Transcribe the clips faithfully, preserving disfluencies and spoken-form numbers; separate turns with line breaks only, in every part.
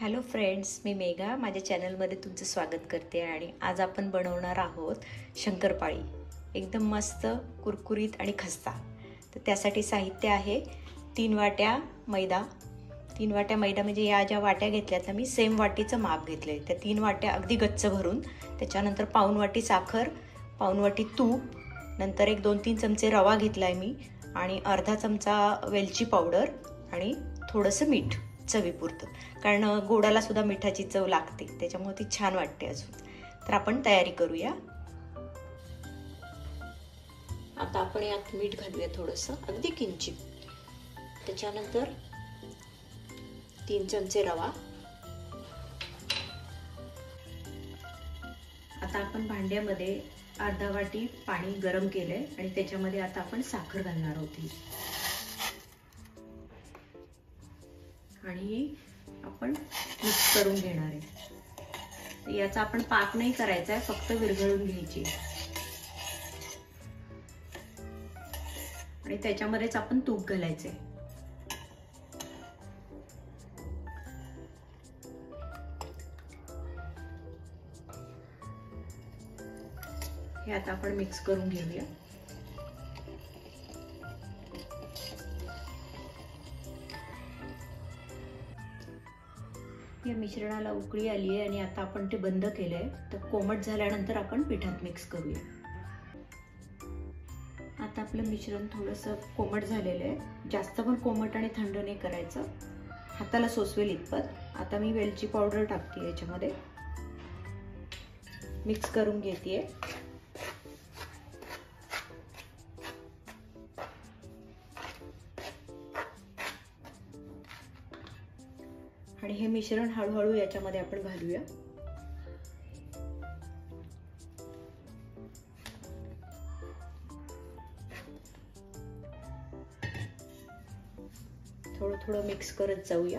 Hello friends, मी मेघा माझ्या चॅनलमध्ये तुमचं स्वागत करते आणि आज आपण बनवणार आहोत शंकरपाळी. एकदम मस्त कुरकुरीत आणि खस्ता. तर त्यासाठी साहित्य आहे तीन वाट्या मैदा. तीन वाट्या मैदा म्हणजे या ज्या वाट्या घेतल्यात ना मी सेम वाटीचं माप घेतलंय. त्या तीन वाट्या अगदी गच्च भरून, त्याच्यानंतर पाऊण वाटी साखर, पाऊण वाटी तूप, नंतर एक दोन तीन चमचे रवा घेतलाय मी आणि अर्धा चमचा वेलची पावडर आणि थोडंसं मीठ चवीपुरतं, कारण गोडाला सुद्धा मिठाची चव लागते, त्याच्यामुळे ती छान वाटते अजून. तर आपण तयारी करूया. आता आपण यात मीठ घालूया थोडंसं, अगदी किंचित. त्याच्यानंतर तीन चमचे रवा. आता आपण भांड्यामध्ये अर्धा वाटी पाणी गरम केलंय आणि त्याच्यामध्ये आता आपण साखर घालणार आहोत आणि आपण मिक्स करून घेणार आहे. याचा आपण पाक नाही करायचा आहे, फक्त विरघळून घ्यायची आणि त्याच्यामध्येच आपण तूप घालायचे. हे आता आपण मिक्स करून घेऊया. या मिश्रणाला उकळी आली आहे आणि आता आपण ते बंद केलंय. तर कोमट झाल्यानंतर आपण पिठात मिक्स करूया. आता आपलं मिश्रण थोडंसं कोमट झालेलं आहे. जास्त पण कोमट आणि थंड नाही करायचं, हाताला सोसवेल इतपत. आता मी वेलची पावडर टाकते याच्यामध्ये, मिक्स करून घेते. आणि हे मिश्रण हळूहळू याच्यामध्ये आपण घालूया. थोडं थोडं मिक्स करत जाऊया.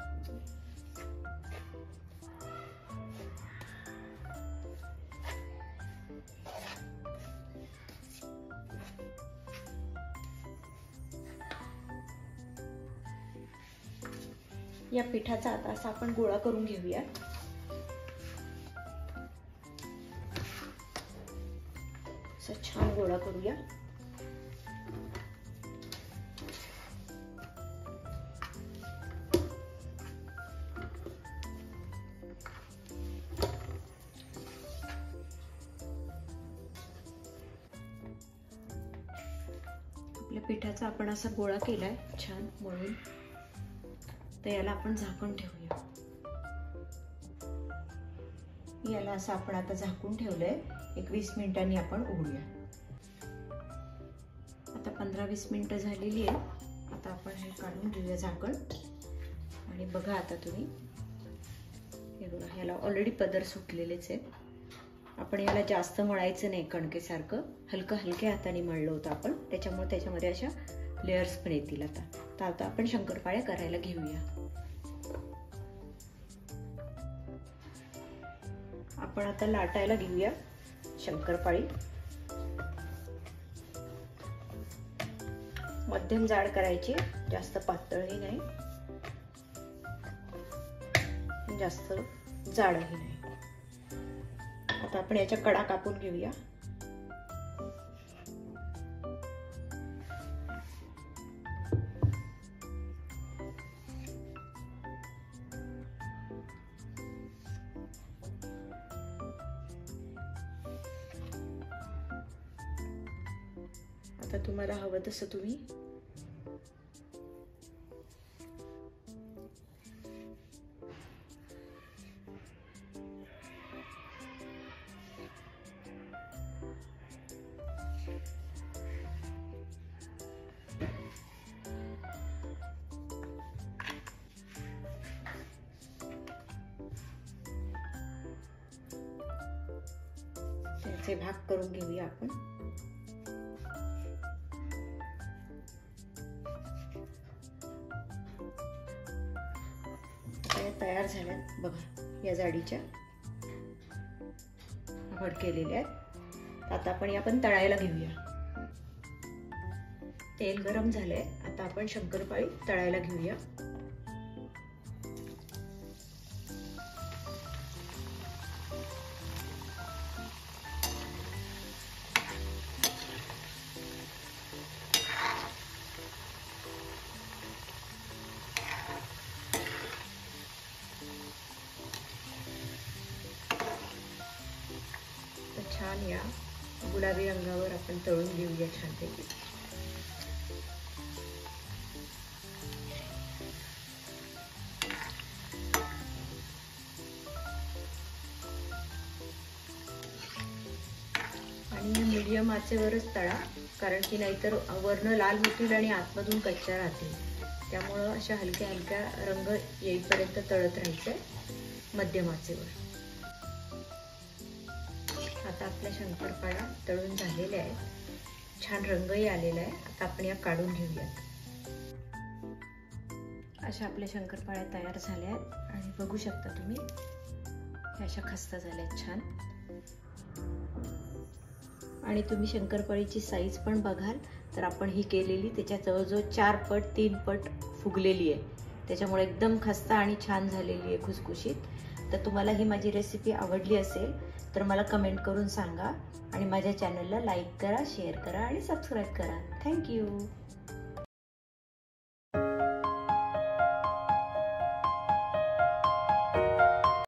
या पिठाचा आता असा आपण गोळा करून घेऊया. असा छान गोळा करूया. आपल्या पिठाचा आपण असा गोळा केलाय छान मळून. तर याला आपण झाकून ठेवूया. याला असं आपण आता झाकून ठेवलंय. एक वीस मिनिटांनी आपण उघडूया. आता पंधरा वीस मिनिटं झालेली आहे. आता आपण हे काढून घेऊया झाकण आणि बघा आता तुम्ही हे बघा, याला ऑलरेडी पदर सुटलेलेच आहे. आपण याला जास्त मळायचं नाही, कणकेसारखं हलकं हलक्या हाताने मळलं होतं आपण, त्याच्यामुळे त्याच्यामध्ये अशा लेयर्स पण येतील. आता तर आता आपण शंकरपाळ्या करायला घेऊया. आपण आता लाटायला घेऊया शंकरपाळी. मध्यम जाड करायची, जास्त पातळही नाही, जास्त जाडही नाही. आता आपण याच्या कडा कापून घेऊया. आता तुम्हाला हवं तसं तुम्ही त्याचे भाग करून घेऊया आपण. तयार झाल्यात बघा, या जाडीच्या भड केलेल्या आहेत. आता आपण या पण तळायला घेऊया. तेल गरम झालंय, आता आपण शंकरपाळी तळायला घेऊया. गुलाबी रंगावर आपण तळून घेऊया छानपैकी. आणि मीडियम आचेवरच तळा, कारण की नाहीतर वरनं लाल होतील आणि आतमधून कच्च्या राहतील. त्यामुळं अशा हलक्या हलक्या रंग येईपर्यंत तळत राहायचंय मध्यम आचेवर. आता आपल्या शंकरपाळ्या तळून झालेल्या आहेत, छान रंगही आलेला आहे. आता आपण या काढून घेऊयात. अशा आपल्या शंकरपाळ्या तयार झाल्या आहेत आणि बघू शकता तुम्ही ह्या अशा खस्ता झाल्यात छान. आणि तुम्ही शंकरपाळीची साईज पण बघाल तर आपण ही केलेली त्याच्या जवळजवळ चार पट तीन पट फुगलेली आहे, त्याच्यामुळे एकदम खस्ता आणि छान झालेली आहे, खुसखुशीत. तर तुम्हाला ही माझी रेसिपी आवडली असेल तर मला कमेंट करून सांगा आणि माझ्या चॅनलला लाईक करा, शेअर करा आणि सबस्क्राईब करा. थँक्यू.